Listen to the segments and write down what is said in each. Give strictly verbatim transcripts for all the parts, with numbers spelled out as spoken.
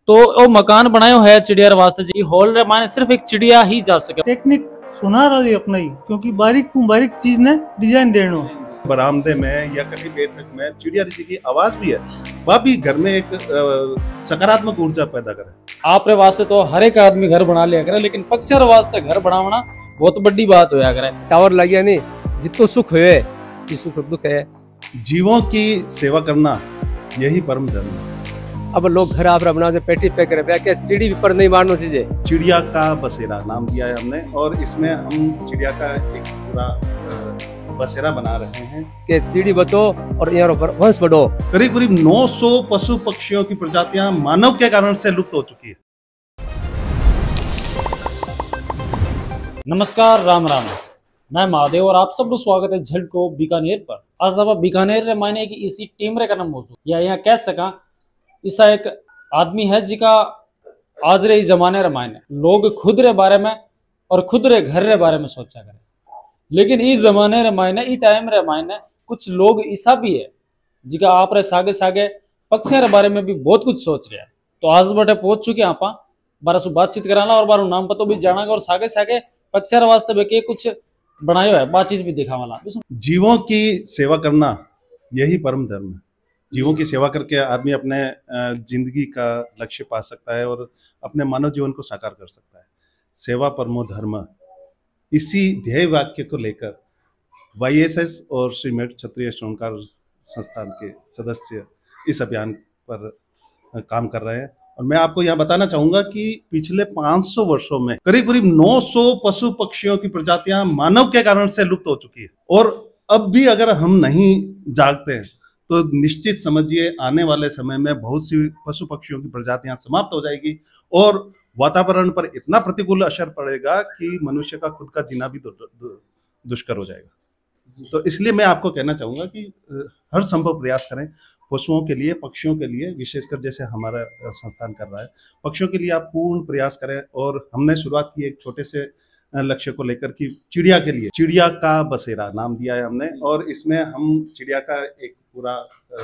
तो वो मकान बनायो है चिड़िया वास्ते जी हॉल रे माने सिर्फ एक चिड़िया ही जा सके। टेक्निक सुना रहा है अपना ही, क्योंकि बारीक को बारीक चीज ने डिजाइन देनो। बरामदे में या कहीं बैठक में चिड़िया जी की आवाज भी है, वह भी घर में एक सकारात्मक ऊर्जा पैदा करे। आप रे वास्ते तो हर एक आदमी घर बना लिया करे, लेकिन पक्षियों रे वास्ते घर बनावना बहुत बड़ी बात होया करे। टावर लग गया नहीं जितो सुख हुए कि सुख दुख है। जीवों की सेवा करना यही परम धर्म है। अब लोग घर आप बना पेटी पे करे क्या सीढ़ी पर नहीं मारना चाहिए। चिड़िया का बसेरा नाम दिया है हमने, और इसमें हम चिड़िया का एक पूरा बसेरा बना रहे हैं कि चिड़ी बचो और यहाँ वंश बढ़ो। करीब करीब नौ सौ पशु पक्षियों की प्रजातियां मानव के कारण से लुप्त हो चुकी है। नमस्कार, राम राम, मैं महादेव और आप सब लोग स्वागत है झलको बीकानेर पर। आज अब बीकानेर रे मायने की इसी टीम रे का नाम मौजूद या यहाँ कह सका ऐसा एक आदमी है जिका आज रे जमाने रे मायने लोग खुद रे बारे में और खुद रे घर रे बारे में सोचा करे, लेकिन इस जमाने रे मायने ई टाइम रे मायने कुछ लोग ऐसा भी है जिका आप रे सागे सागे पक्षियों रे बारे में भी बहुत कुछ सोच रहे हैं। तो आज बटे पहुंच चुके आप बारह सौ बातचीत कराना और बारह नाम पतो भी जाना और सागे सागे पक्षियों रे वास्ते के कुछ बनायो है बातचीत भी दिखा वाला। जीवों की सेवा करना यही परम धर्म है। जीवों की सेवा करके आदमी अपने जिंदगी का लक्ष्य पा सकता है और अपने मानव जीवन को साकार कर सकता है। सेवा परमो धर्म, इसी ध्येय वाक्य को लेकर वाई एस एस और श्रीमेड क्षत्रिय श्रवणकार संस्थान के सदस्य इस अभियान पर काम कर रहे हैं। और मैं आपको यहाँ बताना चाहूंगा कि पिछले पाँच सौ वर्षों में करीब करीब नौ सौ पशु पक्षियों की प्रजातियां मानव के कारण से लुप्त हो चुकी है, और अब भी अगर हम नहीं जागते हैं तो निश्चित समझिए आने वाले समय में बहुत सी पशु पक्षियों की प्रजातियां समाप्त हो जाएगी और वातावरण पर इतना प्रतिकूल असर पड़ेगा कि मनुष्य का खुद का जीना भी दुष्कर हो जाएगा। तो इसलिए मैं आपको कहना चाहूंगा कि हर संभव प्रयास करें पशुओं के लिए, पक्षियों के लिए, विशेषकर जैसे हमारा संस्थान कर रहा है पक्षियों के लिए आप पूर्ण प्रयास करें। और हमने शुरुआत की एक छोटे से लक्ष्य को लेकर कि चिड़िया के लिए चिड़िया का बसेरा नाम दिया है हमने, और इसमें हम चिड़िया का एक पूरा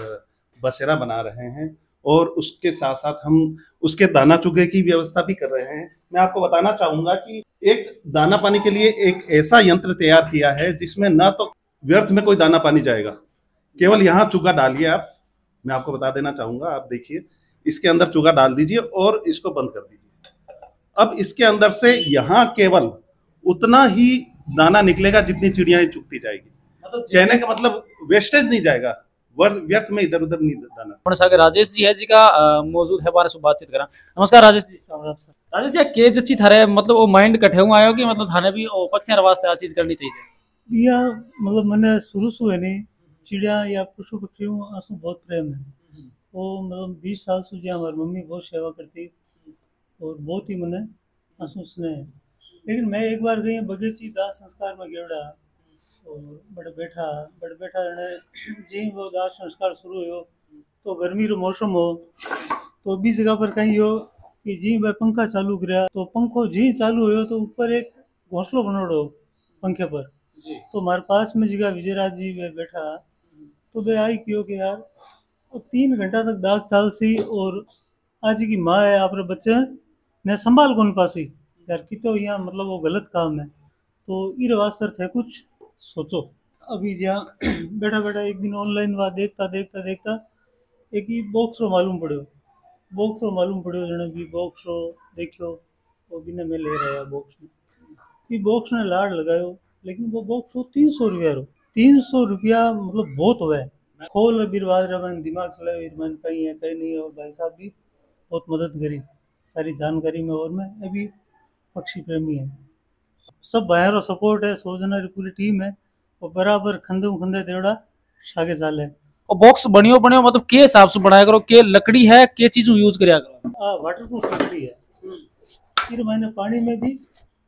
बसेरा बना रहे हैं और उसके साथ साथ हम उसके दाना चुगे की व्यवस्था भी कर रहे हैं। मैं आपको बताना चाहूंगा कि एक दाना पानी के लिए एक ऐसा यंत्र तैयार किया है जिसमें ना तो व्यर्थ में कोई दाना पानी जाएगा, केवल यहाँ चुगा डालिए आप। मैं आपको बता देना चाहूंगा, आप देखिए इसके अंदर चुगा डाल दीजिए और इसको बंद कर दीजिए। अब इसके अंदर से यहाँ केवल उतना ही दाना निकलेगा जितनी चिड़िया चुगती जाएगी। मतलब कहने का मतलब वेस्टेज नहीं जाएगा, व्यर्थ में इधर उधर नहीं दाना। राजेश जी है जी का मौजूद है, बारे से बातचीत करा। नमस्कार राजेश जी। राजेश जी के जच्ची थारे मतलब वो माइंड कटे हुआ आयो कि मतलब थाने भी पक्षियों वास्ते आ चीज करनी चाहिए। या मतलब मैंने शुरू से है नहीं चिड़िया या पशु पक्षियों आंसू बहुत प्रेम है। वो मतलब बीस साल से हमारी मम्मी बहुत सेवा करती और बहुत ही मैंने आंसू स्नेह है। लेकिन मैं एक बार गई बगीची दाह संस्कार में गेवड़ा और बड़े बैठा बड़े बैठा जी वो दाह संस्कार शुरू हो तो गर्मी रो मौसम हो तो बी जगह पर कहीं हो कि जी भाई पंखा चालू कराया तो पंखो जी चालू हो तो ऊपर एक घोंसलो बनोड़ो पंखे पर जी। तो हमारे पास में जगह विजयराज जी वे बैठा तो वे आई क्यों कि यार अब तीन घंटा तक दाग चाल सी और आज की माँ है आप बच्चे ने संभाल कौन पासी यार कि तो यहाँ मतलब वो गलत काम है। तो ये वास्तर थे कुछ सोचो। अभी जहाँ बैठा बैठा एक दिन ऑनलाइन वहाँ देखता देखता देखता एक ही बॉक्स रो मालूम पड़ो बॉक्स रो मालूम पड़ो जने भी बॉक्स रो देखो वो भी ने मैं ले रहा बॉक्स में ये बॉक्स ने लाड़ लगायो, लेकिन वो बॉक्स हो तीन सौ रुपया रो तीन सौ रुपया मतलब बहुत हुआ है। खोल बिरवाद रमन दिमाग चलाओ मन कहीं है कहीं नहीं है। और भाई साहब भी बहुत मदद करी सारी जानकारी में, और मैं अभी पक्षी प्रेमी है, सब बाहर सपोर्ट है, सौ जना पूरी टीम है और बराबर खंदे खंदे देवड़ा सागे साल है। और बॉक्स बनियो बनियो मतलब के हिसाब से बनाया करो, के लकड़ी है के चीज यूज करया करो। हां वाटरप्रूफ लकड़ी है, फिर मैंने पानी में भी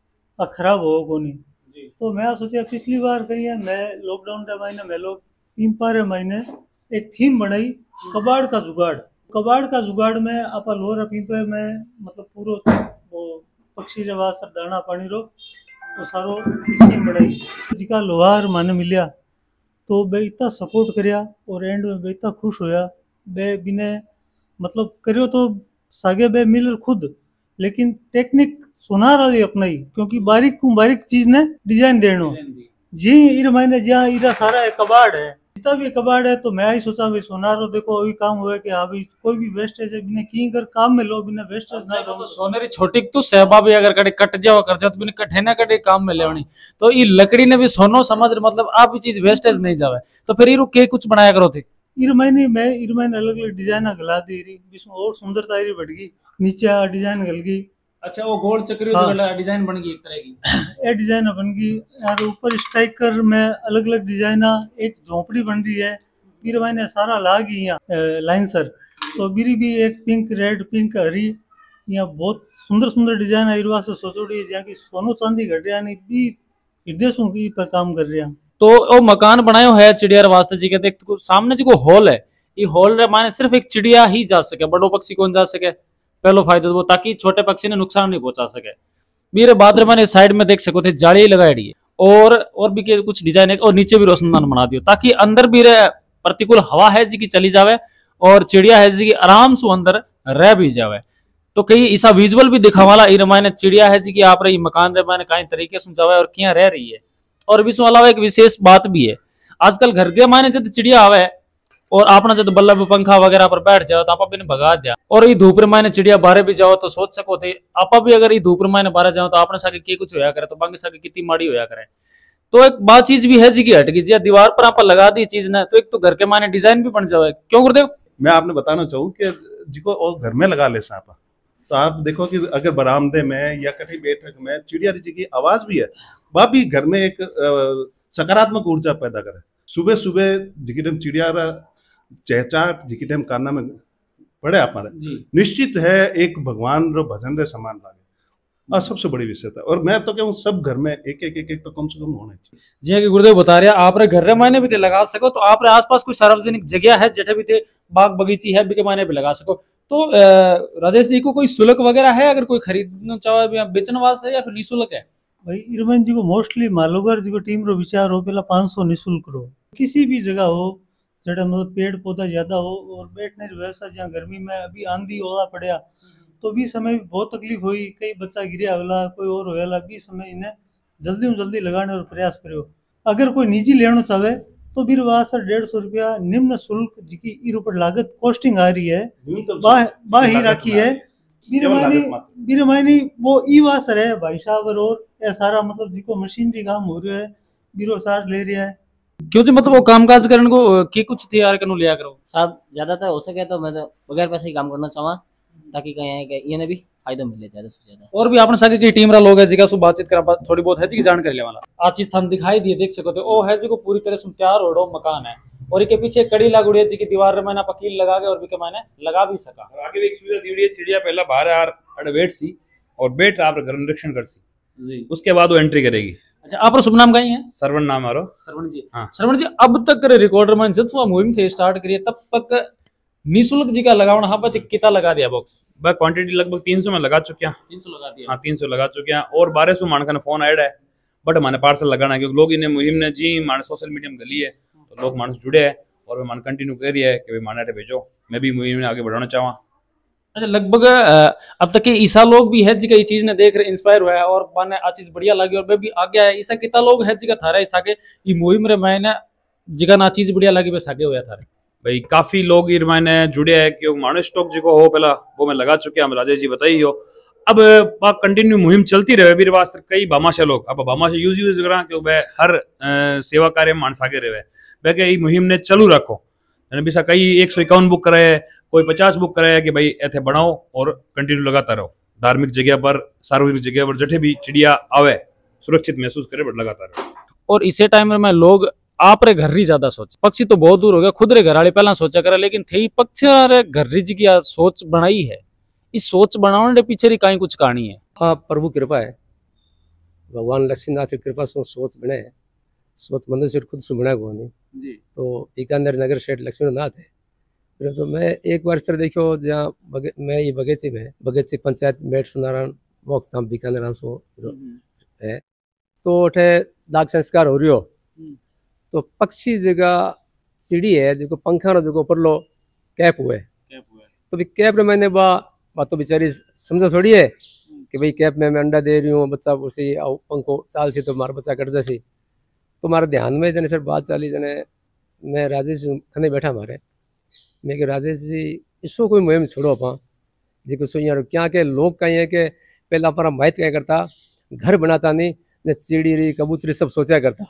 आ खराब हो कोनी जी। तो मैं सोचा पिछली बार कही है मैं लॉकडाउन के महीने में लोग तीन पारे महीने एक थीम बनाई कबाड़ का जुगाड़। कबाड़ का जुगाड़ में आप लोहरा पीपे में मतलब पूरा वो पक्षी रे वास्ते दाना पानी रो तो सारो स्कीम बनाई जिका लोहार माने मिलिया तो बे इतना सपोर्ट करया और एंड में बे इतना खुश होया बे बिने मतलब करियो तो सागे बे मिलर खुद, लेकिन टेक्निक सुनार वाली अपनाई, क्योंकि बारीक को बारीक चीज ने डिजाइन देनो जी। इर मायने जहाँ इरा सारा एक कबाड़ है, जितना भी कबाड़ है, तो मैं ही सोचा भाई सोनारो देखो वही काम हुआ कि हाँ भाई कोई भी वेस्टेज है बिना की कर काम में लो, बिना वेस्टेज ना तो सोनेरी छोटी तो सहबा भी अगर कटे कट जाओ कर जाओ तो बिना कटे ना कटे काम में लेवनी, तो ये लकड़ी ने भी सोनो समझ मतलब आप चीज वेस्टेज नहीं जावे, तो फिर इरू के कुछ बनाया करो थे। इर मायने मैं इर मायने अलग अलग डिजाइन गला दी रही, इसमें और सुंदरता इरी बढ़ गई, नीचे डिजाइन गल गई। अच्छा, वो गोल चक्री हाँ। जो डिजाइन बन गई एक तरह की ये डिजाइन बन गई, और ऊपर स्ट्राइकर में अलग अलग डिजाइन, एक झोपड़ी बन रही है बीर मायने सारा लाग ही यहाँ लाइन सर, तो बीरी भी एक पिंक रेड पिंक हरी, यहाँ बहुत सुंदर सुंदर डिजाइन आई रुआ से सोचोड़ी है, जहाँ की सोनो चांदी घटिया नहीं भी विदेशों की पर काम कर रहे हैं। तो वो मकान बनायो है चिड़िया वास्ते जी के, देख तो सामने जो हॉल है, ये हॉल रे माने सिर्फ एक चिड़िया ही जा सके, बड़ो पक्षी कौन जा सके, पहलो फायदो वो ताकि छोटे पक्षी ने नुकसान नहीं पहुंचा सके। मेरे बाद मैंने साइड में देख सको थे जाली लगाई है, और और भी के कुछ डिजाइन है, और नीचे भी रोशनदान बना दियो ताकि अंदर भी प्रतिकूल हवा है जी की चली जावे, और चिड़िया है जी की आराम से अंदर रह भी जावे। तो कई ऐसा विजुअल भी दिखा वाला ई रमायने चिड़िया है जी की आप रही मकान रे मायने कई तरीके से जावे और किया रह रही है। और इसके अलावा एक विशेष बात भी है, आजकल घर के मायने जब चिड़िया आवे और आपने जब बल्लभ पंखा वगैरह पर बैठ जाओ तो आप भी भगा दिया, और ये धूप मायने चिड़िया बाहर भी जाओ तो सोच सको थे आप भी अगर ये धूप मायने बाहर जाओ तो आपने साके के कुछ होया करे, तो बाकी साके कितनी माड़ी होया करे। तो एक बात चीज भी है जी की हट गई जी, दीवार पर आप लगा दी चीज ने तो एक तो घर के मायने डिजाइन भी बन जाए। क्यों गुरुदेव? मैं आपने बताना चाहूँ कि जिको और घर में लगा ले आप, तो आप देखो कि अगर बरामदे में या कहीं बैठक में चिड़िया जी की आवाज भी है, वह भी घर में एक सकारात्मक ऊर्जा पैदा करे। सुबह सुबह जिकी टाइम चिड़िया चहचाट जिकी टाइम काना में पड़े आप निश्चित है एक भगवान रो भजन रे समान लागे, और सबसे बड़ी विशेषता। और मैं तो कहूँ सब घर में एक एक एक एक तो कम से कम होना चाहिए। जी कि गुरुदेव बता रहे आप घर रे मायने भी ते लगा सको, तो आप आसपास कोई सार्वजनिक जगह है जेठे भी ते बाग बगीची है भी मायने भी लगा सको। तो राजेश जी को कोई शुल्क वगैरह है अगर कोई खरीदना चाहे या बेचने वास्ते, या फिर निःशुल्क है? भाई इरमन जी को मोस्टली मालोगर जी को टीम रो विचार हो पहला पाँच सौ निःशुल्क रो, किसी भी जगह हो जड़ा मतलब पेड़ पौधा ज्यादा हो और बैठने की व्यवस्था, जहाँ गर्मी में अभी आंधी ओला पड़ा तो भी समय बहुत तकलीफ हुई, कई बच्चा गिरिया होला कोई और होया भी समय इन्हें जल्दी में जल्दी लगाने और प्रयास करो। अगर कोई निजी लेना चाहे तो फिर वहां से डेढ़ सौ रुपया निम्न शुल्क जिकी इर ऊपर लागत कॉस्टिंग आ रही है बा ही राखी है बीर मायनी वो ई वास रहे भाई साहब, और ये सारा मतलब जिको मशीनरी काम हो रहा है बीरो चार्ज ले रहा है। क्यों जी मतलब वो कामकाज करने को की कुछ तैयार करने लिया करो साहब, ज्यादातर हो सके तो मैं तो बगैर पैसे ही काम करना चाहूँ ताकि कहीं ये भी फायदा मिले ज्यादा से ज्यादा। और भी आपने साके की टीम रा लोग है जिका सु बातचीत करा थोड़ी बहुत है जी की जानकारी ले वाला आज चीज थान दिखाई दिए देख सको तो ओ है जी को पूरी तरह से तैयार होड़ो मकान है, और इसके पीछे कड़ी लागुड़ी है जी की दीवार में मैंने पकील लगा के और भी के मैंने लगा भी सका। और आगे भी एक सुविधा दी हुई है, चिड़िया पहला बाहर यार अड़ बैठ सी और बैठ आप घर निरीक्षण कर सी जी, उसके बाद वो एंट्री करेगी। अच्छा, आप शुभ नाम कहीं है? श्रवण नाम आरो। श्रवण जी, हाँ श्रवण जी, अब तक रिकॉर्डर में जब मुहिम थे स्टार्ट करिए तब तक निःशुल्क जी का लगावण हाँ बस कितना लगा दिया बॉक्स? बस क्वांटिटी लगभग तीन सौ में लगा चुके हैं। तीन सौ लगा दिया? हाँ तीन सौ लगा चुके हैं, और बारह सौ मानका ने फोन ऐड है बट हमारे पार्सल लगाना है क्योंकि लोग इन्हें मुहिम ने जी माने सोशल मीडिया में गली है तो लोग मानस जुड़े हैं और वे मान कंटिन्यू कर रही है कि भाई माना भेजो, मैं भी मुहिम ने आगे बढ़ाना चाहूँ। अच्छा, लगभग अब तक के ईसा लोग भी है जी का ये चीज ने देख रहे इंस्पायर हुआ है और माने आ चीज बढ़िया लगी और मैं भी आगे आया। ईसा कितना लोग है जी का थारा ईसा के ये मुहिम रे मैंने जिका ना चीज बढ़िया लगी बस आगे हुआ थारे भाई काफी लोग इर मैंने जुड़े हैं कि मानो स्टॉक जो हो पहला वो मैं लगा चुके हैं, राजेश जी बताई हो। अब कंटिन्यू मुहिम चलती रहे बीर वास्ते कई भामाशा लोग अब भामाशा यूज यूज करा कि वह हर सेवा कार्य मानस आगे रहे वह के मुहिम ने चालू रखो। बिसा कई एक सौ इक्यावन बुक कराए, कोई पचास बुक कराया कि भाई ऐसे बनाओ और कंटिन्यू लगाता रहो धार्मिक जगह पर सार्वजनिक जगह पर जठे भी चिड़िया आवे सुरक्षित महसूस करे बट लगाता रहो। और इसे टाइम में लोग आप रे घर ही ज्यादा सोच, पक्षी तो बहुत दूर हो गया, खुद रे घर वाले पहला सोचा करे लेकिन थे पक्षी रे घर जी की सोच बनाई है। इस सोच बनाने के पीछे कहीं कुछ कहानी है। हाँ, प्रभु कृपा है, भगवान लक्ष्मीनाथ की कृपा से सोच बने है, सोच मनुष्य खुद से बना को नहीं जी। तो बीकानेर नगर शेठ लक्ष्मीनाथ है। फिर तो मैं एक बार फिर देखो जहाँ बगे, मैं ये बगीचे में बगीचे पंचायत मेट सुनारायण वक्त धाम बीकानेर नाम सो है, तो उठे दाग संस्कार हो रही हो तो पक्षी जगह सीढ़ी है जो पंखा जो ऊपर लो कैप हुए तो भी कैप रे मैंने बा बात तो बेचारी समझो थोड़ी है कि भाई कैप में मैं अंडा दे रही हूँ, बच्चा उसी पंखो चाल सी तो मारा बच्चा कट जासी। तो मारे ध्यान में जने सर बात चाली जने मैं राजेश खने बैठा मारे मैं कि राजेश जी इसको कोई मुहिम छोड़ो पा जी कुछ यार क्या के लोग कहीं है कि पहला पर माहित क्या करता घर बनाता नहीं न चिड़ी रही कबूतरी सब सोचा करता।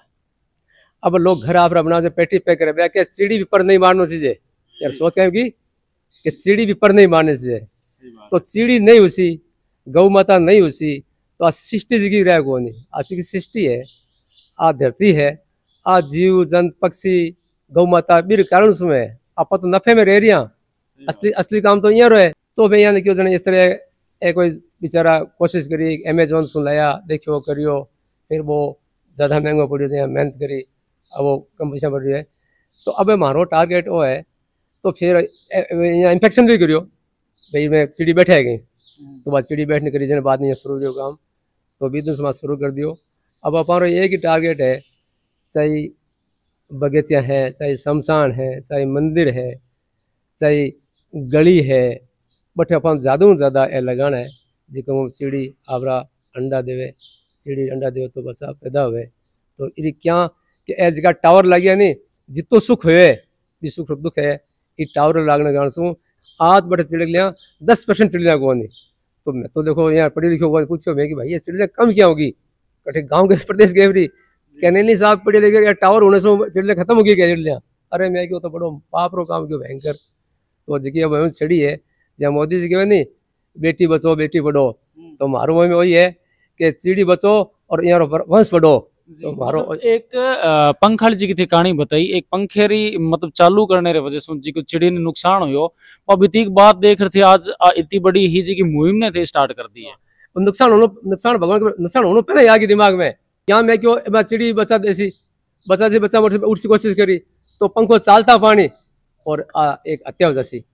अब लोग घर आप बना पेटी पे करे क्या चिड़ी भी पर नहीं मारना चाहिए यार सोच कहेगी कि चिड़ी भी पर नहीं मारने चाहिए। तो चिड़ी नहीं उसी गौ माता नहीं उसी तो आज सृष्टि जी की रह को नहीं आज की सृष्टि है आ धरती है आ जीव जंत पक्षी गौ माता बीर कारण सुमे आप तो नफे में रह रही असली असली काम तो यहाँ रहे। तो भाई यहाँ क्यों जने इस तरह ए कोई बेचारा कोशिश करी अमेजोन सुन लाया देखियो करियो फिर वो ज़्यादा महंगो पड़ो यहाँ मेहनत करी अब वो कम पैसा पड़ रही है। तो अब मारो टारगेट वो है तो फिर यहाँ इन्फेक्शन भी करियो भाई मैं सीढ़ी बैठे है गई तो बाद सीढ़ी बैठने करी जने बाद में शुरू करियो काम तो बिजनेस में शुरू कर दियो। अब हमारा एक ही टारगेट है चाहे बगीचा है चाहे शमशान है चाहे मंदिर है चाहे गली है बट अपन ज़्यादा से ज़्यादा ए लगाना है जिको चिड़ी आवरा अंडा देवे चिड़ी अंडा देवे तो बच्चा पैदा हुए तो ये क्या कि ए जगह टावर लगे नहीं जितो सुख हुए भी सुख दुख है ये टावर लागने कारण शू आज बटे चिड़ी लिया दस परसेंट चिड़िया को नहीं। तो मैं तो देखो यहाँ पढ़ी लिखी होगा पूछो मैं कि भाई ये चिड़िया कम क्या होगी कटे गाँव के प्रदेश गए रही कहने नहीं साहब पढ़े लिखे यार टावर होने से चिड़िया खत्म हो गई क्या चिड़िया अरे मैं क्यों तो बड़ो पाप रो काम क्यों भयंकर। तो जगह अब छिड़ी है जहाँ मोदी जी कहे नहीं बेटी बचो बेटी पढ़ो तो मारो में वही है कि चिड़ी बचो और यहाँ वंश पढ़ो। तो मारो एक पंखड़ जी की थी कहानी बताई एक पंखेरी मतलब चालू करने रे वजह से जी को चिड़ी ने नुकसान हुयो और बीती बात देख रहे थे आज इतनी बड़ी ही जी की मुहिम ने थे स्टार्ट कर दी है। नुकसान होना नुकसान भगवान नुकसान होना पहले आ गई दिमाग में क्या मैं क्यों मैं चिड़ी बचा देसी बचा से बच्चा उठ की कोशिश करी तो पंखो चालता पानी और आ, एक हत्या हो जासी।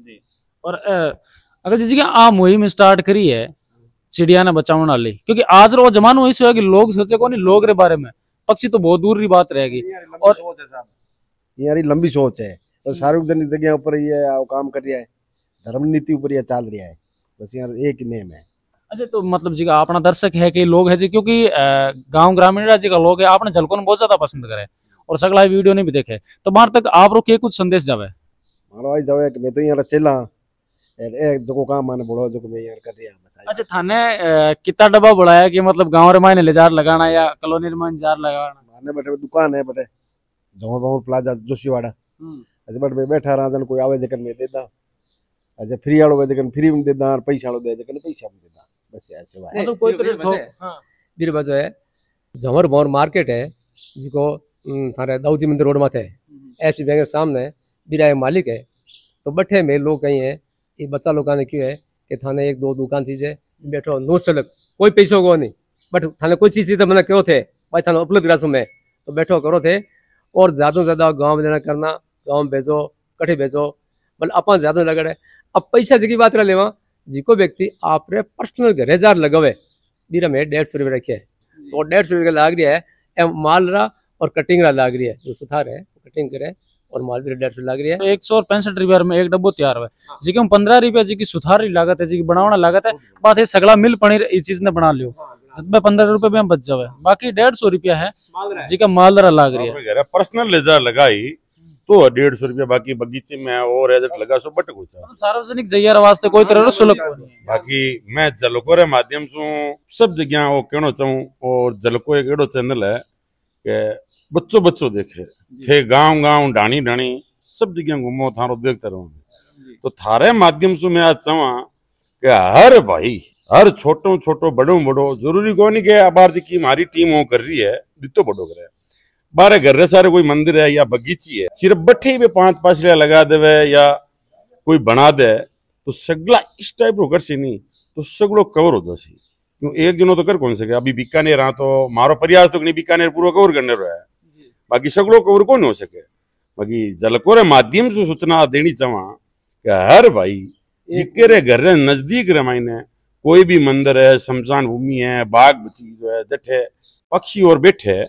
और अगर जी आ मुहिम स्टार्ट करी है चिड़िया ने बचाने वाली क्योंकि आज रो जमानो ऐसे है कि लोग सोचे को नहीं लोग रे बारे में पक्षी तो बहुत दूर की बात रहेगी और यार लंबी सोच है तो सार्वजनिक जगह ऊपर ये काम कर रहा है धर्म नीति ऊपर ये चल रहा है बस यार एक नेम है। अच्छा तो मतलब जी का अपना दर्शक है कि लोग है जी क्योंकि गांव ग्रामीण राज्य का लोग है आपने झलको ने बहुत ज्यादा पसंद करे और सगला वीडियो ने भी देखे तो बाहर तक आप रो के कुछ संदेश जावे मारो आई जावे कि मैं तो यहाँ चला एक जो काम माने बोलो जो मैं यहाँ कर रहा बस। अच्छा थाने कितना डब्बा बढ़ाया कि मतलब गांव रे मायने ले जार लगाना या कॉलोनी में जार लगाना माने बैठे दुकान है बटे जमा बाउंड प्लाजा जोशीवाड़ा अच्छा बट मैं बैठा रहा जन कोई आवे जकन में देदा अच्छा फ्री वालो जकन फ्री में देदा और पैसा वालो दे जकन पैसा में देदा बस ऐसे बात मतलब कोई तरह तो हां बीर बाजो है जमर बोर मार्केट है जिको थारे दाऊजी मंदिर रोड माथे एचपी बैंक के सामने बीरा मालिक है तो बठे में लोग कहीं है ये बच्चा लोग ने क्यों है कि थाने एक दो दुकान चीजें बैठो नो चलक कोई पैसों को नहीं बट थाने कोई चीज चीज मैंने क्यों थे भाई थाने उपलब्ध रासू में तो बैठो करो थे और ज्यादा से ज्यादा गाँव में जाना करना गाँव में भेजो कठे भेजो बल अपन ज्यादा लगे अब पैसा जी की बात रहा लेवा जिको व्यक्ति आपने पर्सनल घर हजार लगावे बीरा में डेढ़ सौ रुपये रखे है तो डेढ़ सौ रुपये लाग रहा है माल रहा और कटिंग रहा लाग रही है जो सुधार है कटिंग करे और माल भी डेढ़ सौ लाग रही है एक सौ पैंसठ रुपये में एक डब्बो तैयार हुआ जी के पंद्रह रुपया जी की सुधार लागत है जी की बनावना लागत है बात है सगला मिल पनीर इस चीज ने बना लियो जिसमें पंद्रह रुपए में बच जावे बाकी डेढ़ सौ रुपया है जी का मालदरा लाग रही है पर्सनल लेजार लगाई तो डेढ़ सौ रुपया बाकी बगीचे में और एजेंट लगा सो बट कुछ सार्वजनिक जगह वास्ते कोई तरह शुल्क बाकी मैं जलको रे माध्यम से सब जगह वो कहना चाहूँ और जलको एक एडो चैनल है कि बच्चों बच्चों देखे थे गांव गांव ढाणी ढाणी सब जगह घूमो थारो देखते रहो तो थारे माध्यम से मैं आज चाहवा कि हर भाई हर छोटो छोटो बड़ो बड़ो जरूरी को नहीं कि बाहर की हमारी टीम वो कर रही है दितो बड़ो करे बारह घर सारे कोई मंदिर है या बगीची है सिर्फ बट्ठे पे पांच पांचड़िया लगा देवे या कोई बना दे तो सगला इस टाइप रो कर सी नहीं तो सगलो कवर हो जासी क्यों एक दिनों तो कर कौन सके अभी बीकानेर रहा तो मारो प्रयास तो नहीं बीकानेर पूरा कवर करने रहा है बाकी सगलो कवर कौन हो सके बाकी जलकोरे माध्यम से सूचना देनी चाहवा कि हर भाई जिके घर नजदीक रे मायने कोई भी मंदिर है शमशान भूमि है बाग बचीज है जठे पक्षी और बैठे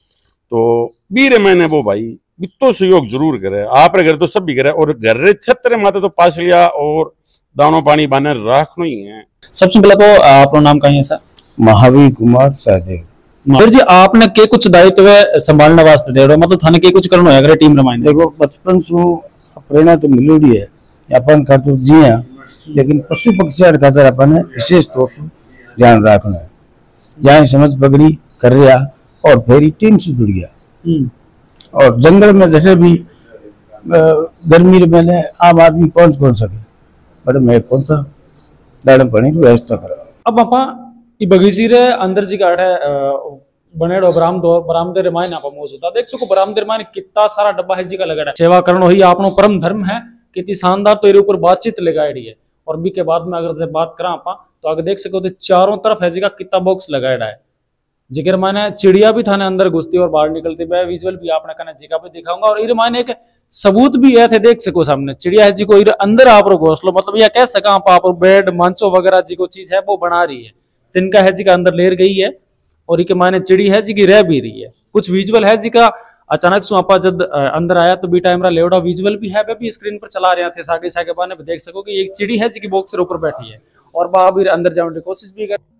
तो बीरे महीने वो भाई बितो सहयोग जरूर करे आप घर तो सब भी करे और घर छत्र माता तो पास लिया और दानो पानी बाने रखना ही है। सबसे पहले तो आपका नाम कहीं है सर? महावीर कुमार सहदेव। फिर जी आपने के कुछ दायित्व संभालने वास्ते दे रहे हो, मतलब थाने के कुछ करना है अगर टीम रमाइन? देखो बचपन से प्रेरणा तो मिली है अपन का तो जी हाँ, लेकिन पशु पक्षी खातर अपन विशेष तौर से ध्यान रखना है। जहाँ समझ पकड़ी कर रहा और फिर टीम से जुड़ गया और जंगल में जैसे भी गर्मी में आम आदमी पहुंच पहुंच सके बट मैं पहुंचा दाड़म पानी की व्यवस्था करा। अब आपा ई बगीची रे अंदर जी काटे बनेड़ो बरामदो बरामदे रे मायने आपा मौजूद है। देख सको बरामदे रे मायने कितना सारा डब्बा है जी का लगाड़ा। सेवा करनो ही आपनो परम धर्म है। कितनी शानदार तो ऊपर बातचीत लगाई है। और बी के बाद में अगर से बात करा आपा तो आगे देख सको तो चारों तरफ है जी का कितना बॉक्स लगाड़ा है। जिगर माने चिड़िया भी थाने अंदर घुसती और बाहर निकलती है। विजुअल भी आपने कहना जी का भी दिखाऊंगा और इर माने एक सबूत भी है थे देख सको सामने चिड़िया है जी को इर अंदर आप घोसलो मतलब यह कह सका आप बेड मंचो वगैरह जी को चीज है वो बना रही है। तिनका है जी का अंदर लेर गई है और के माने चिड़ी है जी की रह भी रही है। कुछ विजुअल है जी का अचानक से आपा जब अंदर आया तो बी टाइम लेवड़ा विजुअल भी है भी स्क्रीन पर चला रहे थे सागे सागे बाने देख सको कि एक चिड़ी है जी की बॉक्स के ऊपर बैठी है और बाहर अंदर जाने की कोशिश भी कर